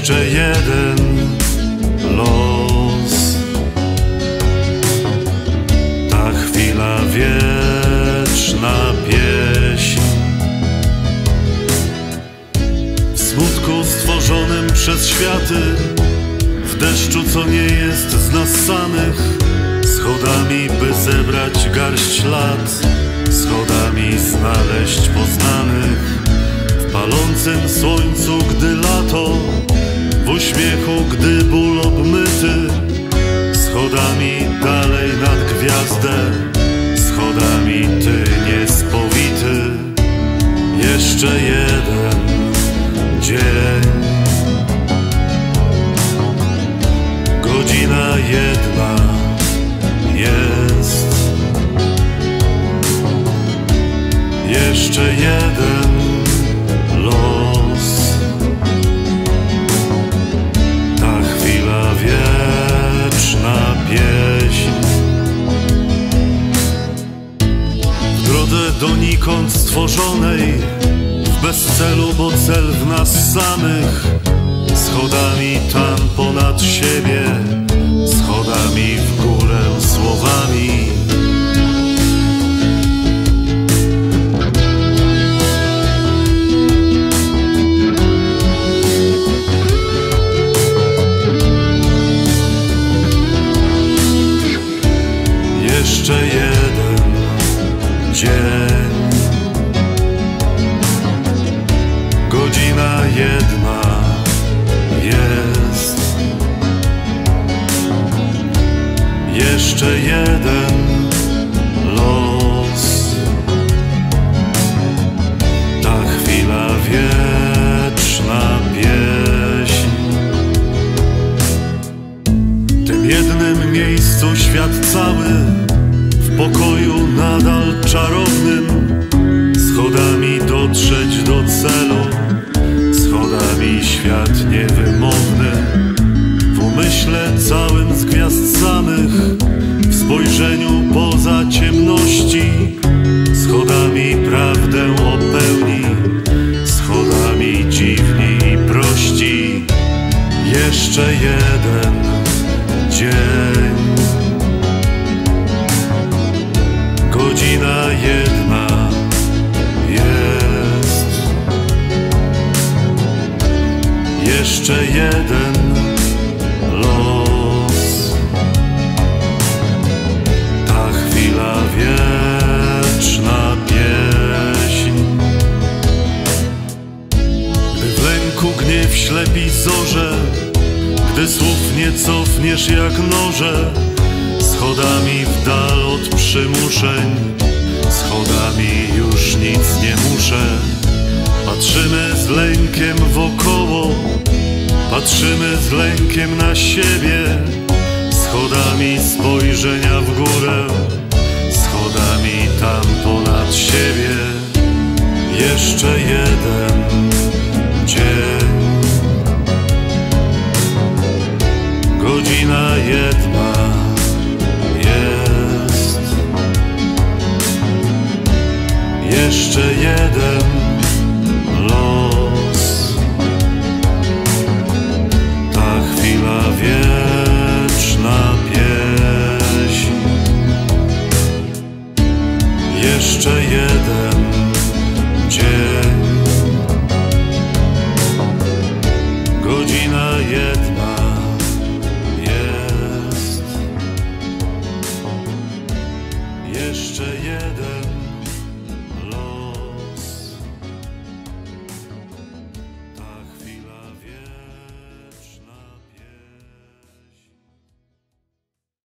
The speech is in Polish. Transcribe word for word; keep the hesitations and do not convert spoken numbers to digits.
Jeszcze jeden los. Ta chwila wieczna pieśń, w smutku stworzonym przez światy, w deszczu, co nie jest z nas samych, schodami, by zebrać garść lat, schodami znaleźć poznanych. W palącym słońcu, gdy lato, w uśmiechu, gdy ból obmyty, schodami dalej nad gwiazdę, schodami ty niespowity. Jeszcze jeden dzień, godzina jedna jest. Jeszcze jeden los. Ta chwila wieczna pieśń, w drodze donikąd stworzonej, w bezcelu, bo cel w nas samych, schodami tam ponad siebie, schodami w górę słowami. Jeszcze jeden dzień, godzina jedna jest. Jeszcze jeden los. Ta chwila wieczna pieśń, w tym jednym miejscu świat cały, w pokoju nadal czarownym, schodami dotrzeć do celu, schodami świat niewymowny, w umyśle całym z gwiazd samych, w spojrzeniu poza ciemności, schodami prawdę opełni, schodami dziwni i prości. Jeszcze jeden dzień, godzina jedna jest. Jeszcze jeden los. Ta chwila wieczna pieśń, gdy w lęku gniew ślepi zorze, gdy słów nie cofniesz jak noże, schodami w dal od przymuszeń, schodami już nic nie muszę. Patrzymy z lękiem wokoło, patrzymy z lękiem na siebie, schodami spojrzenia w górę, schodami tam ponad siebie. Jeszcze jeden dzień, godzina jedna jest. Jeszcze jeden los.